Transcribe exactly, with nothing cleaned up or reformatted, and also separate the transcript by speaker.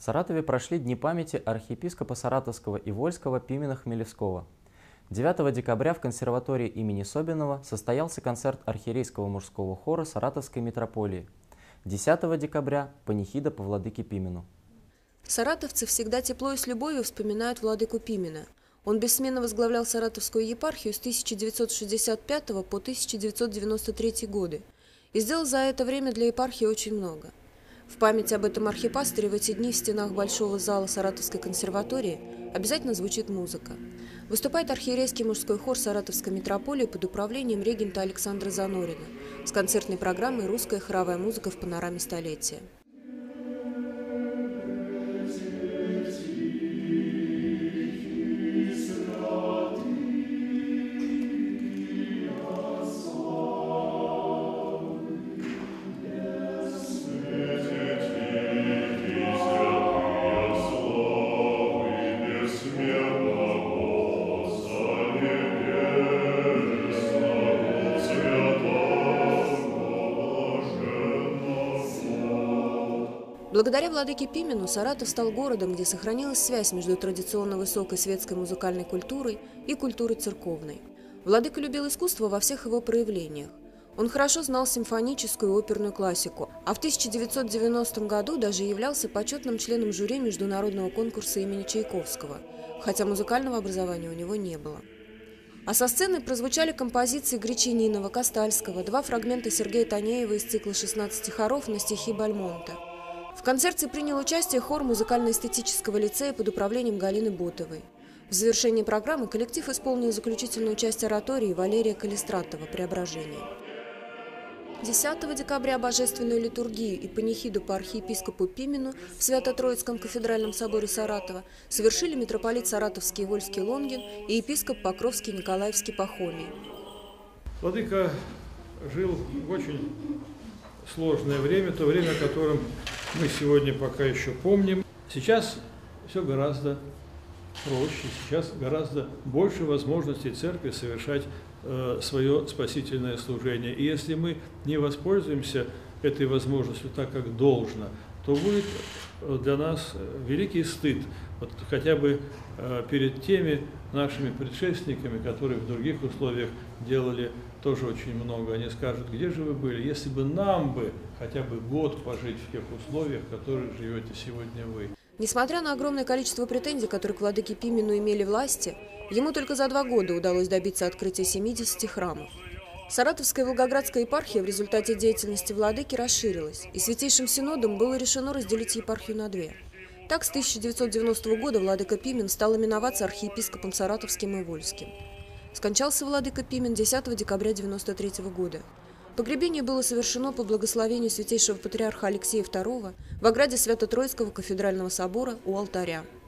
Speaker 1: Саратове прошли Дни памяти архиепископа Саратовского и Вольского Пимена Хмелевского. девятого декабря в консерватории имени Собинова состоялся концерт архиерейского мужского хора Саратовской митрополии. десятого декабря – панихида по владыке Пимену.
Speaker 2: Саратовцы всегда тепло и с любовью вспоминают владыку Пимена. Он бессменно возглавлял Саратовскую епархию с тысяча девятьсот шестьдесят пятого по тысяча девятьсот девяносто третий годы и сделал за это время для епархии очень много. В память об этом архипастыре в эти дни в стенах большого зала Саратовской консерватории обязательно звучит музыка. Выступает архиерейский мужской хор Саратовской митрополии под управлением регента Александра Занорина с концертной программой «Русская хоровая музыка в панораме столетия». Благодаря владыке Пимену Саратов стал городом, где сохранилась связь между традиционно высокой светской музыкальной культурой и культурой церковной. Владыка любил искусство во всех его проявлениях. Он хорошо знал симфоническую и оперную классику, а в тысяча девятьсот девяностом году даже являлся почетным членом жюри международного конкурса имени Чайковского, хотя музыкального образования у него не было. А со сцены прозвучали композиции Гречининова, Костальского, два фрагмента Сергея Танеева из цикла шестнадцати хоров на стихи Бальмонта. В концерте принял участие хор музыкально-эстетического лицея под управлением Галины Ботовой. В завершении программы коллектив исполнил заключительную часть оратории Валерия Калистратова «Преображение». десятого декабря божественную литургию и панихиду по архиепископу Пимену в Свято-Троицком кафедральном соборе Саратова совершили митрополит Саратовский и Вольский Лонгин и епископ Покровский Николаевский Пахомий.
Speaker 3: Владыка жил в очень сложное время, то время, о котором мы сегодня пока еще помним. Сейчас все гораздо проще, сейчас гораздо больше возможностей церкви совершать э, свое спасительное служение. И если мы не воспользуемся этой возможностью так, как должно, то будет для нас великий стыд, вот хотя бы э, перед теми нашими предшественниками, которые в других условиях делали тоже очень много. Они скажут: где же вы были, если бы нам бы хотя бы год пожить в тех условиях, в которых живете сегодня вы.
Speaker 2: Несмотря на огромное количество претензий, которые к владыке Пимену имели власти, ему только за два года удалось добиться открытия семидесяти храмов. Саратовская и Волгоградская епархия в результате деятельности владыки расширилась, и Святейшим Синодом было решено разделить епархию на две. Так, с тысяча девятьсот девяностого года владыка Пимен стал именоваться архиепископом Саратовским и Вольским. Скончался владыка Пимен десятого декабря девяносто третьего года. Погребение было совершено по благословению святейшего патриарха Алексея второго в ограде Свято-Троицкого кафедрального собора у алтаря.